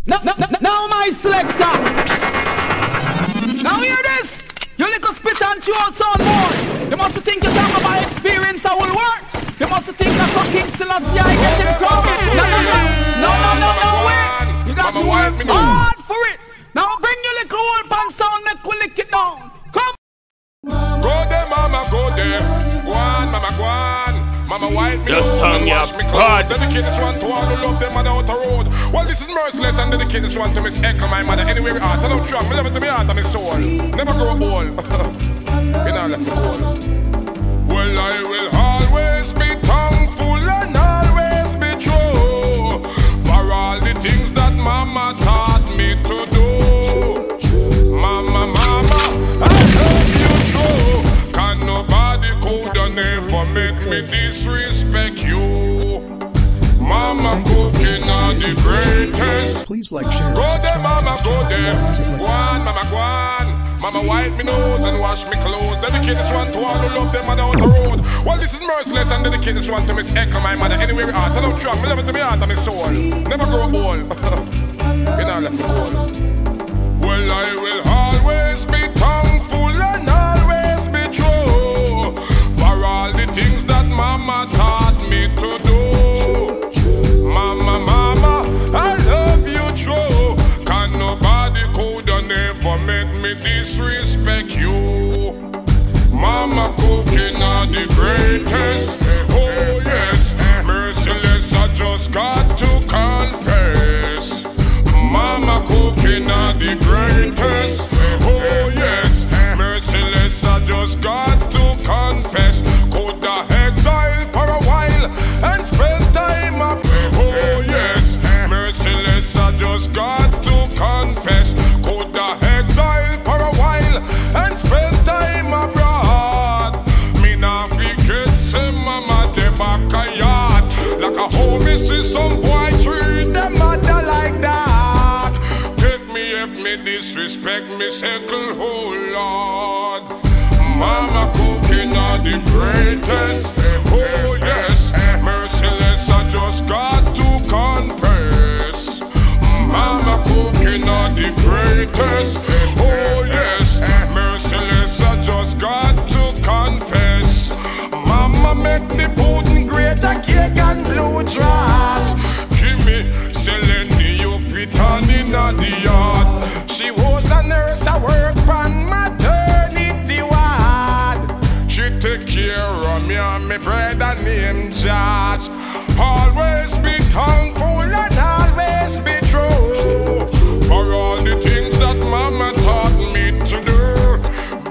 Now my selector. Now hear this. You little spit and chew out sound more. You must think you talk about experience I will work. You must think that's what King Selassie I get him crown. No, wait. You got to work hard for it. Now bring your little old pan sound, make we lick it down. Come. Go there, mama, go there. Go on, mama, go on. Mama, wipe me nose and wash me clothes. Dedicate this one to all who love them mother out the road. Well, this is Merciless and dedicate this one to Miss Echo, my mother. Anyway, we are. I don't trust me, love it to me heart and my soul. Never grow old. You know, left me cold. Well, I will always be thankful and always be true for all the things that mama taught me to do. Mama, I love you true. Can nobody could never make me disrespect you. Mama cooking are the greatest. Please like, share. Go there, mama, go there. Go on, mama, go on. Mama, wipe me nose and wash me clothes. Dedicate this one to all who love them mother out the road. Well, this is Merciless and dedicate this one to Miss Echo, my mother. Anyway, we are. I don't trust me, love it to me heart and my soul. Never grow old. You know, left me cold. Well, I will always be thankful and always be true for all the things that mama taught me to do. Mama, I love you true. Can nobody could never make me disrespect you. Mama cooking are the greatest. Oh yes, Merciless, I just got to confess. Mama cooking are the greatest. Oh yes, Merciless, I just got to confess. Coulda exile for a while and spend time up. Oh yes, Merciless, I just got to confess. Coulda exile for a while and spend time abroad. Me nah forget say mama de back a yard. Like a homie see some boy treat them mother like that. Take me if me disrespect me circle, oh Lord. Mama cooking are the greatest. Oh yes, Merciless, I just got to confess. Mama cooking are the greatest. Oh yes, Merciless, I just got to confess. Mama make the pudding great, a cake and blue dress. Give me Selene, you fit on in the yard. She was a nurse, I work on maternity ward. She take care of me and my brother named George. Always be thankful and always be true for all the things that mama taught me to do.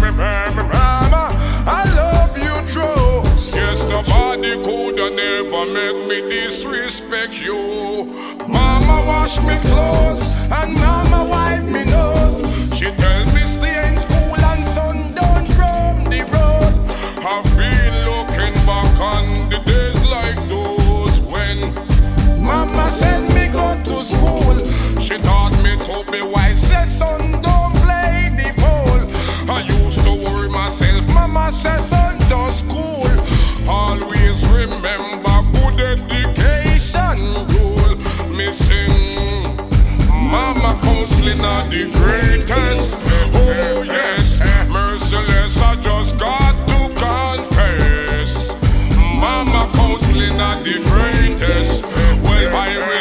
Mama, I love you true. Yes, nobody could never make me disrespect you. Mama wash me clothes and mama wipe me nose. She tell me stay in school and son don't roam the road. I've been looking back on the days like those when mama sent me go to school. She taught me to be wise, said son don't play the fool. I used to worry myself, mama said son to school. Always remember good education rule. Missing mama counseling are the greatest. Oh yes, Merciless, I just got to confess. Mama counseling are the greatest. Well, I